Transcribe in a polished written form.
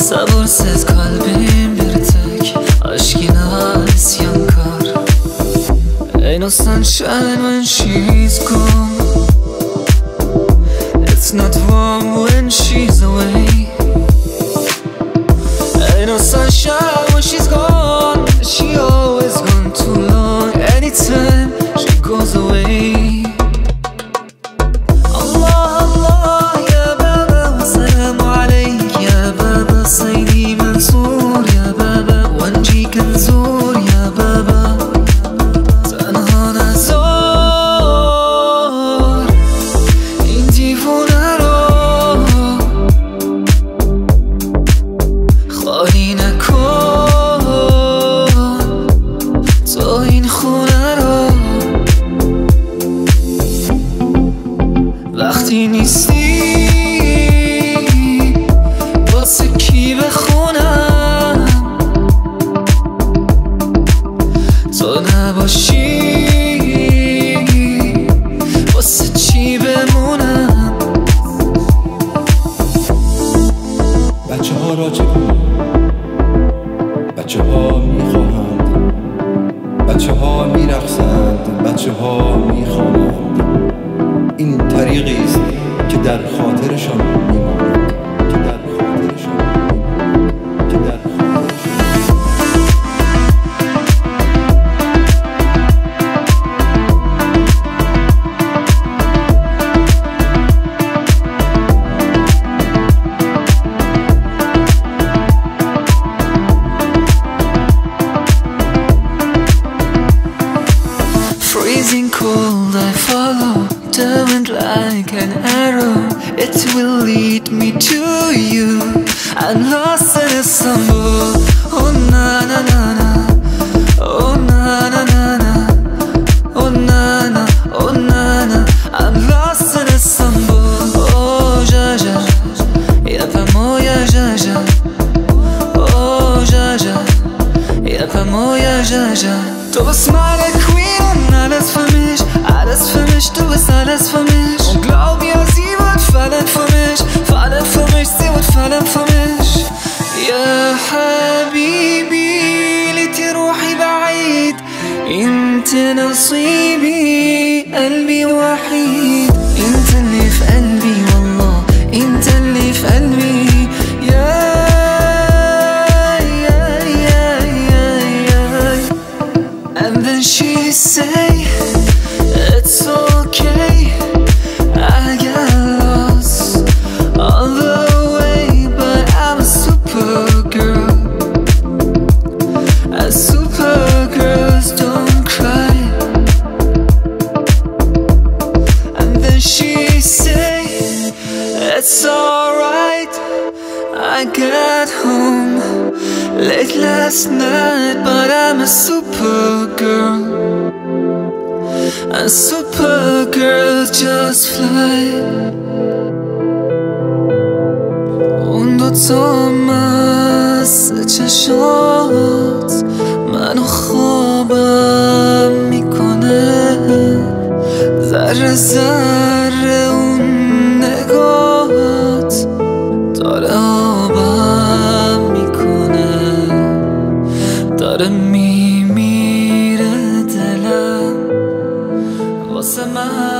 Sabırsız kalbim bir tek aşkına isyankar. Ain't no sunshine when she's gone. It's not warm when she's away. Ain't no sunshine when she's gone. She always gone too long. Anytime she goes away. وقتی نیستی واسه کی بخونم؟ تو نباشی واسه چی بمونم؟ بچه ها را چه کنم؟ بچه ها میخواهند، بچه ها میرقصند، بچه ها میخوانند. این طریقی است که در خاطرشان میماند، که در خاطرشان میماند، که در freezing cold, I follow the wind like an arrow. It will lead me to you. I'm lost in Istanbul. Oh na na na na. Oh na na na na. Oh na na. Oh na na. I'm lost in Istanbul. Oh Jaja, yapam moja Jaja. Oh Jaja, yapam moja Jaja. Du bist meine Queen und alles für mich, alles für mich, du bist alles für mich. Und glaub mir, sie wird fallen für mich, sie wird fallen für mich. يا حبيبي ليت روحي بعيد، انت نصيبي قلبي وحيد. انت اللي في قلبي والله، انت اللي في قلبي. And then she say, it's okay, I got lost all the way, but I'm a supergirl. And supergirls don't cry. And then she say, it's alright, I got home late last night, but I'm a supergirl. And supergirls just fly. اون دوتا مثل چشات منو خوابم میکنه. ذره ذره اون نگاهات داره آبم میکنه. داره میمیره دلم واسه من.